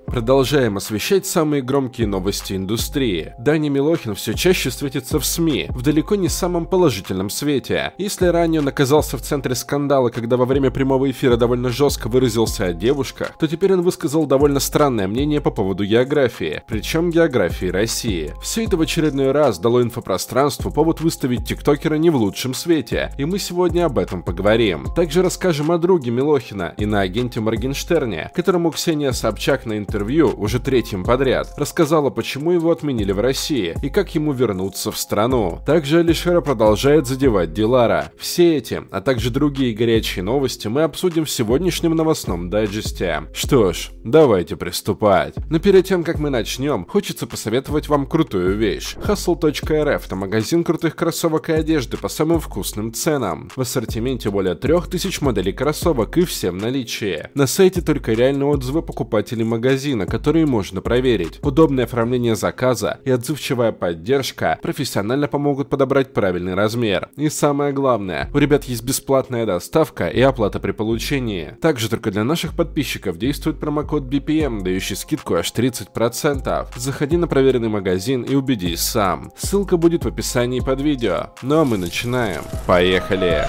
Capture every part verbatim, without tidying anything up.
Продолжаем освещать самые громкие новости индустрии. Даня Милохин все чаще светится в СМИ, в далеко не самом положительном свете. Если ранее он оказался в центре скандала, когда во время прямого эфира довольно жестко выразился о девушках, то теперь он высказал довольно странное мнение по поводу географии, причем географии России. Все это в очередной раз дало инфопространству повод выставить тиктокера не в лучшем свете, и мы сегодня об этом поговорим. Также расскажем о друге Милохина и на агенте Моргенштерне, которому Ксения Собчак на интервью, уже третьим подряд, рассказала, почему его отменили в России и как ему вернуться в страну. Также Алишера продолжает задевать Дилара. Все эти, а также другие горячие новости мы обсудим в сегодняшнем новостном дайджесте. Что ж, давайте приступать. Но перед тем, как мы начнем, хочется посоветовать вам крутую вещь. хасл точка эр эф – это магазин крутых кроссовок и одежды по самым вкусным ценам. В ассортименте более трех тысяч моделей кроссовок и все в наличии. На сайте только реальные отзывы покупателей магазина, которые можно проверить. Удобное оформление заказа и отзывчивая поддержка профессионально помогут подобрать правильный размер. И самое главное, у ребят есть бесплатная доставка и оплата при получении. Также только для наших подписчиков действует промокод би пи эм, дающий скидку аж тридцать процентов. Заходи на проверенный магазин и убедись сам. Ссылка будет в описании под видео. Ну а мы начинаем. Поехали!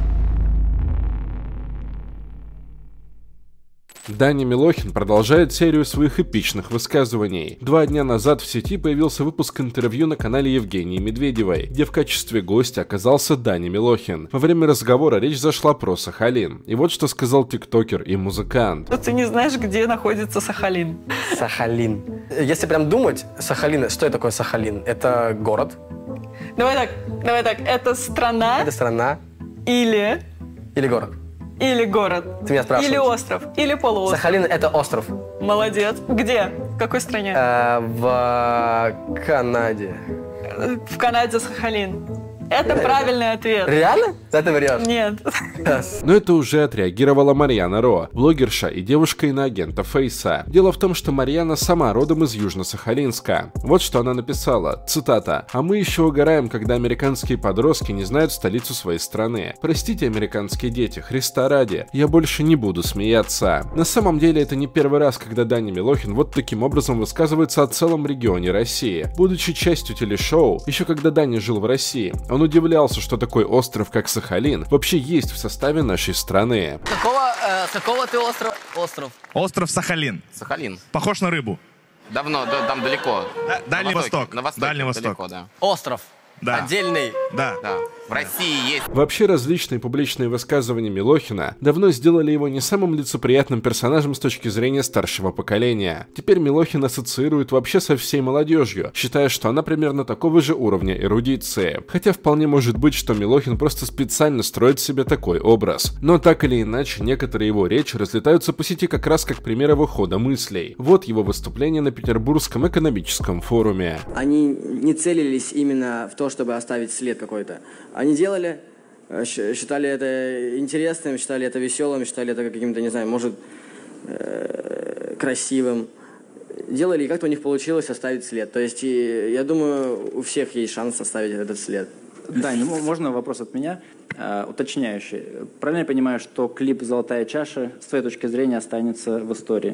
Даня Милохин продолжает серию своих эпичных высказываний. Два дня назад в сети появился выпуск интервью на канале Евгении Медведевой, где в качестве гостя оказался Даня Милохин. Во время разговора речь зашла про Сахалин. И вот что сказал тиктокер и музыкант. Ты не знаешь, где находится Сахалин? Сахалин. Если прям думать, Сахалин, что это такое Сахалин? Это город? Давай так, давай так, это страна? Это страна. Или? Или город? Или город. Ты меня спрашиваешь. Или остров. Или полуостров. Сахалин — это остров. Молодец. Где? В какой стране? Э, в Канаде. В Канаде Сахалин. Это правильный ответ. Реально? Ты это врешь? Нет. Но это уже отреагировала Марьяна Ро, блогерша и девушка иноагента Фейса. Дело в том, что Марьяна сама родом из Южно-Сахалинска. Вот что она написала, цитата: «А мы еще угораем, когда американские подростки не знают столицу своей страны. Простите, американские дети, Христа ради, я больше не буду смеяться». На самом деле это не первый раз, когда Даня Милохин вот таким образом высказывается о целом регионе России. Будучи частью телешоу, еще когда Даня жил в России, он удивлялся, что такой остров, как Сахалин, вообще есть в составе нашей страны. Какого, э, с какого ты остров? Остров. Остров Сахалин. Сахалин. Похож на рыбу. Давно, да, там далеко. Да, Дальний на востоке, Восток. На востоке, Дальний Восток. далеко, да. Остров. Да. Отдельный. Да. Да. В России есть. Вообще различные публичные высказывания Милохина давно сделали его не самым лицеприятным персонажем с точки зрения старшего поколения. Теперь Милохин ассоциирует вообще со всей молодежью, считая, что она примерно такого же уровня эрудиции. Хотя вполне может быть, что Милохин просто специально строит себе такой образ. Но так или иначе, некоторые его речи разлетаются по сети как раз как пример его хода мыслей. Вот его выступление на Петербургском экономическом форуме. Они не целились именно в то, чтобы оставить след какой-то. Они делали, считали это интересным, считали это веселым, считали это каким-то, не знаю, может, э, красивым. Делали, и как-то у них получилось оставить след. То есть, и, я думаю, у всех есть шанс оставить этот след. Да, ну, можно вопрос от меня, э, уточняющий. Правильно я понимаю, что клип «Золотая чаша» с твоей точки зрения останется в истории?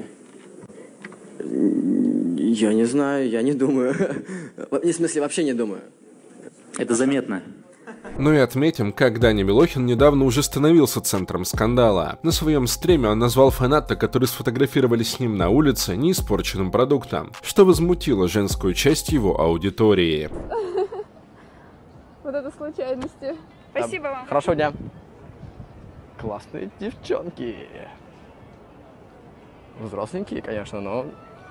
Я не знаю, я не думаю. В смысле, вообще не думаю. Это заметно. Ну и отметим, как Даня Милохин недавно уже становился центром скандала. На своем стриме он назвал фаната, которые сфотографировались с ним на улице, неиспорченным продуктом, что возмутило женскую часть его аудитории. Вот это случайности. Спасибо вам. Хорошего дня. Классные девчонки. Взросленькие, конечно, но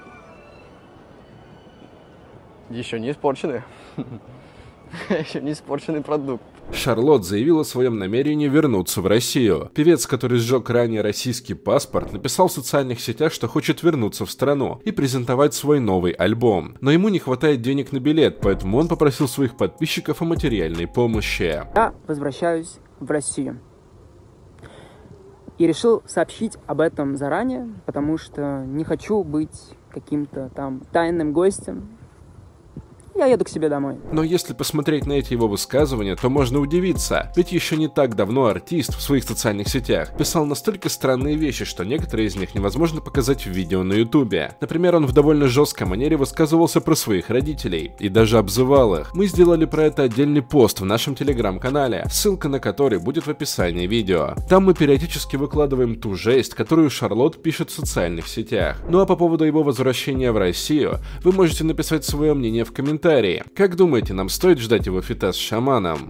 еще не испорчены. Еще не испорченный продукт. Шарлотт заявила о своем намерении вернуться в Россию. Певец, который сжег ранее российский паспорт, написал в социальных сетях, что хочет вернуться в страну и презентовать свой новый альбом. Но ему не хватает денег на билет, поэтому он попросил своих подписчиков о материальной помощи. Я возвращаюсь в Россию. И решил сообщить об этом заранее, потому что не хочу быть каким-то там тайным гостем я еду к себе домой. Но если посмотреть на эти его высказывания, то можно удивиться, ведь еще не так давно артист в своих социальных сетях писал настолько странные вещи, что некоторые из них невозможно показать в видео на ютубе. Например, он в довольно жесткой манере высказывался про своих родителей и даже обзывал их. Мы сделали про это отдельный пост в нашем телеграм-канале, ссылка на который будет в описании видео. Там мы периодически выкладываем ту жесть, которую Шарлотт пишет в социальных сетях. Ну а по поводу его возвращения в Россию, вы можете написать свое мнение в комментариях. Как думаете, нам стоит ждать его фита с Шаманом?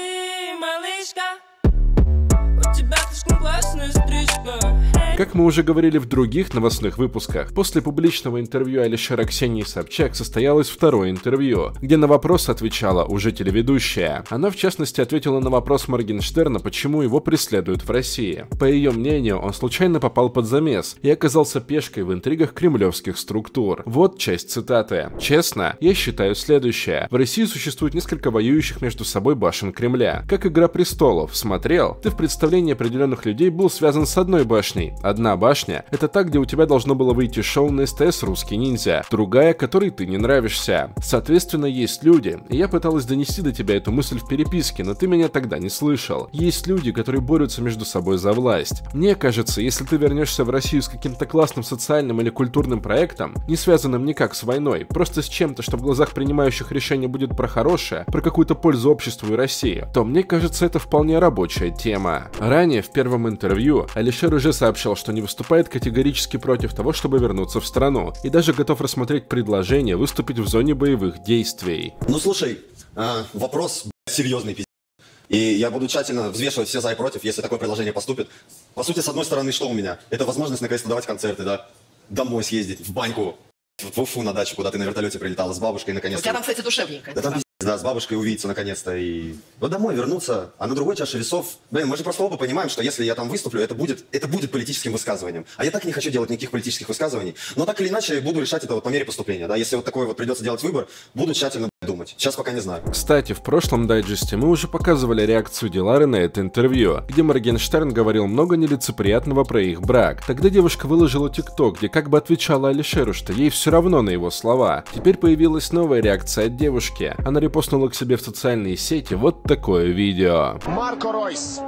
Как мы уже говорили в других новостных выпусках, после публичного интервью Алишера Ксении Собчак состоялось второе интервью, где на вопрос отвечала уже телеведущая. Она, в частности, ответила на вопрос Моргенштерна, почему его преследуют в России. По ее мнению, он случайно попал под замес и оказался пешкой в интригах кремлевских структур. Вот часть цитаты. «Честно, я считаю следующее. В России существует несколько воюющих между собой башен Кремля. Как «Игра престолов». Смотрел? Ты в представлении определенных людей был связан с одной башней. Одна башня — это та, где у тебя должно было выйти шоу на СТС «Русский ниндзя», другая, которой ты не нравишься. Соответственно, есть люди, и я пыталась донести до тебя эту мысль в переписке, но ты меня тогда не слышал. Есть люди, которые борются между собой за власть. Мне кажется, если ты вернешься в Россию с каким-то классным социальным или культурным проектом, не связанным никак с войной, просто с чем-то, что в глазах принимающих решения будет про хорошее, про какую-то пользу обществу и России, то мне кажется, это вполне рабочая тема. Ранее, в первом интервью, Алишер уже сообщал, что не выступает категорически против того, чтобы вернуться в страну, и даже готов рассмотреть предложение выступить в зоне боевых действий. Ну слушай, э, вопрос серьезный, пиздец. И я буду тщательно взвешивать все за и против, если такое предложение поступит. По сути, с одной стороны, что у меня? Это возможность наконец-то давать концерты, да? Домой съездить, в баньку, в Уфу на дачу, куда ты на вертолете прилетала с бабушкой, наконец-то. У тебя там, кстати, душевненько. Да, там, да, с бабушкой увидеться наконец-то и ну, домой вернуться. А на другой чаше весов, блин, мы же просто оба понимаем, что если я там выступлю, это будет, это будет политическим высказыванием. А я так не хочу делать никаких политических высказываний. Но так или иначе буду решать это вот по мере поступления. Да? Если вот такой вот придется делать выбор, буду тщательно думать. Сейчас пока не знаю. Кстати, в прошлом дайджесте мы уже показывали реакцию Дилары на это интервью, где Моргенштерн говорил много нелицеприятного про их брак. Тогда девушка выложила тикток, где как бы отвечала Алишеру, что ей все равно на его слова. Теперь появилась новая реакция от девушки. Она репостнула к себе в социальные сети вот такое видео. Марко Ройс.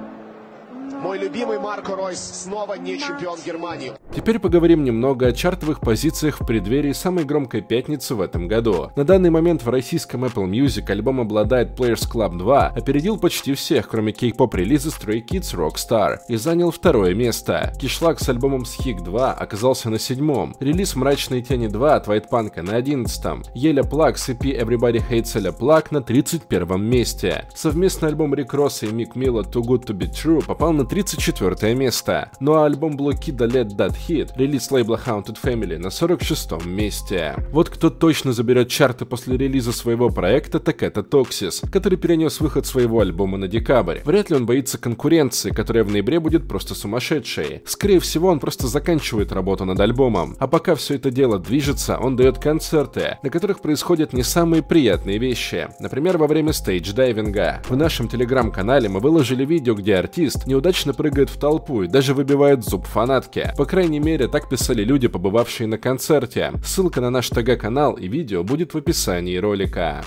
Мой любимый Марко Ройс снова не чемпион Германии. Теперь поговорим немного о чартовых позициях в преддверии самой громкой пятницы в этом году. На данный момент в российском Apple Music альбом обладает Players Club два, опередил почти всех, кроме кей-поп релиза Stray Kids Rockstar, и занял второе место. Кишлак с альбомом Схик два оказался на седьмом. Релиз Мрачные тени два от White Punk на одиннадцатом. Еля Плак с и пи Everybody Hates Еля Плак на тридцать первом месте. Совместный альбом Рик Росса и Мик Милла Too Good To Be True попал на тридцать четвёртое место. Ну а альбом Blue Kid Let That Hit, релиз лейбла Haunted Family, на сорок шестом месте. Вот кто точно заберет чарты после релиза своего проекта, так это Toxis, который перенес выход своего альбома на декабрь. Вряд ли он боится конкуренции, которая в ноябре будет просто сумасшедшей. Скорее всего, он просто заканчивает работу над альбомом. А пока все это дело движется, он дает концерты, на которых происходят не самые приятные вещи. Например, во время стейдж-дайвинга. В нашем телеграм-канале мы выложили видео, где артист неудачно прыгает в толпу и даже выбивает зуб фанатке. По крайней мере, так писали люди, побывавшие на концерте. Ссылка на наш ТГ-канал и видео будет в описании ролика.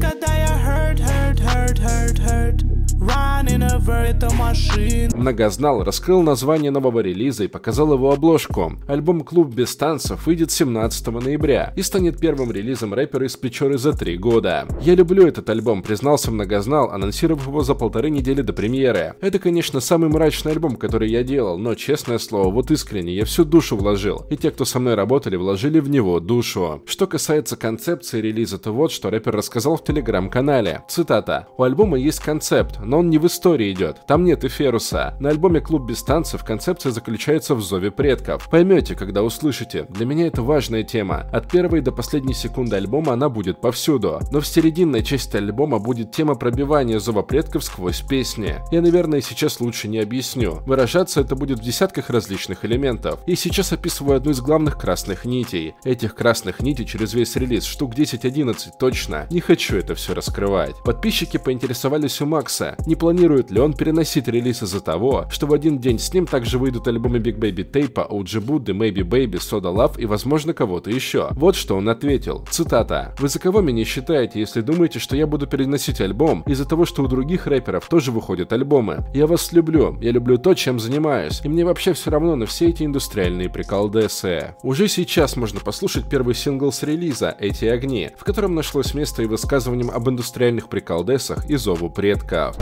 Многознал раскрыл название нового релиза и показал его обложку. Альбом «Клуб без танцев» выйдет семнадцатого ноября и станет первым релизом рэпера из Печоры за три года. Я люблю этот альбом, признался Многознал, анонсировав его за полторы недели до премьеры. Это, конечно, самый мрачный альбом, который я делал, но, честное слово, вот искренне, я всю душу вложил, и те, кто со мной работали, вложили в него душу. Что касается концепции релиза, то вот что рэпер рассказал в телеграм-канале. Цитата. «У альбома есть концепт, но он не в истории идет, там нет эфируса. На альбоме «Клуб без танцев» концепция заключается в зове предков. Поймете, когда услышите. Для меня это важная тема. От первой до последней секунды альбома она будет повсюду. Но в серединной части альбома будет тема пробивания зова предков сквозь песни. Я, наверное, сейчас лучше не объясню. Выражаться это будет в десятках различных элементов. И сейчас описываю одну из главных красных нитей. Этих красных нитей через весь релиз штук десять-одиннадцать точно. Не хочу это все раскрывать. Подписчики поинтересовались у Макса, не планирует ли он переносить релиз из-за того, что в один день с ним также выйдут альбомы Big Baby Tape, о джи Buddy, Maybe Baby, Soda Love и возможно кого-то еще. Вот что он ответил. Цитата. «Вы за кого меня считаете, если думаете, что я буду переносить альбом из-за того, что у других рэперов тоже выходят альбомы? Я вас люблю, я люблю то, чем занимаюсь, и мне вообще все равно на все эти индустриальные приколдесы». Уже сейчас можно послушать первый сингл с релиза «Эти огни», в котором нашлось место и высказыванием об индустриальных приколдесах и зову предков.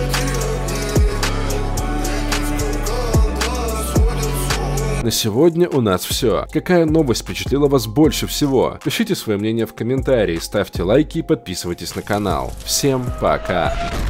На сегодня у нас все. Какая новость впечатлила вас больше всего? Пишите свое мнение в комментарии, ставьте лайки и подписывайтесь на канал. Всем пока!